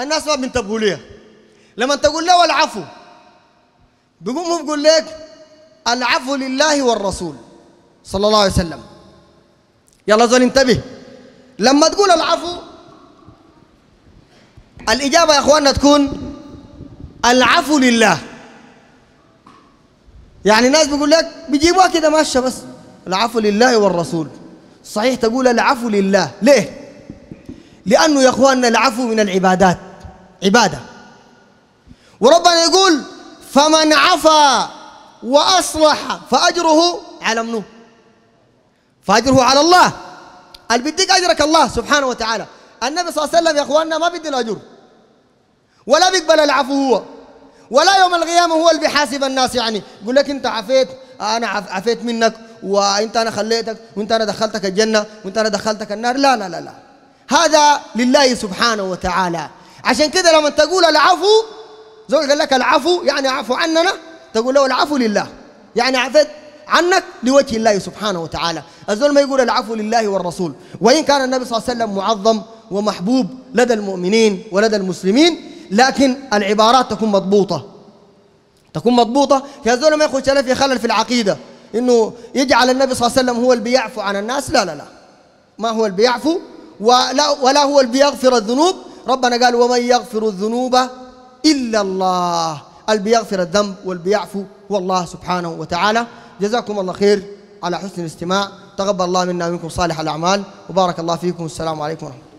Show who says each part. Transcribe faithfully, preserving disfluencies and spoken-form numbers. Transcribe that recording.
Speaker 1: الناس ما بينتبهوا ليها. لما تقول له العفو بيقوم بيقول لك العفو لله والرسول صلى الله عليه وسلم. يلا زول انتبه، لما تقول العفو الإجابة يا أخواننا تكون العفو لله. يعني الناس بيقول لك بيجيبوها كده ماشية بس العفو لله والرسول. صحيح تقول العفو لله. ليه؟ لأنه يا أخواننا العفو من العبادات، عبادة. وربنا يقول فمن عفا وأصلح فأجره على منه؟ فأجره على الله. اللي بيديك أجرك الله سبحانه وتعالى. النبي صلى الله عليه وسلم يا أخواننا ما بيدي الأجر ولا بيقبل العفو هو، ولا يوم القيامة هو اللي بيحاسب الناس. يعني يقول لك أنت عفيت، أنا عفيت منك، وأنت أنا خليتك، وأنت أنا دخلتك الجنة، وأنت أنا دخلتك النار. لا لا لا لا، هذا لله سبحانه وتعالى. عشان كده لما تقول العفو، زول قال لك العفو يعني عفو عننا، تقول له العفو لله، يعني عفيت عنك لوجه الله سبحانه وتعالى. الزول ما يقول العفو لله والرسول. وإن كان النبي صلى الله عليه وسلم معظم ومحبوب لدى المؤمنين ولدى المسلمين، لكن العبارات تكون مضبوطة، تكون مضبوطة. يا زول ما يخش في خلل في العقيدة إنه يجعل النبي صلى الله عليه وسلم هو اللي بيعفو عن الناس. لا لا لا، ما هو اللي بيعفو، ولا, ولا هو اللي بيغفر الذنوب. ربنا قال ومن يغفر الذنوب إلا الله. اللي بيغفر الذنب واللي بيعفو هو الله سبحانه وتعالى. جزاكم الله خير على حسن الاستماع. تقبل الله منا ومنكم صالح الأعمال، وبارك الله فيكم. السلام عليكم ورحمة الله.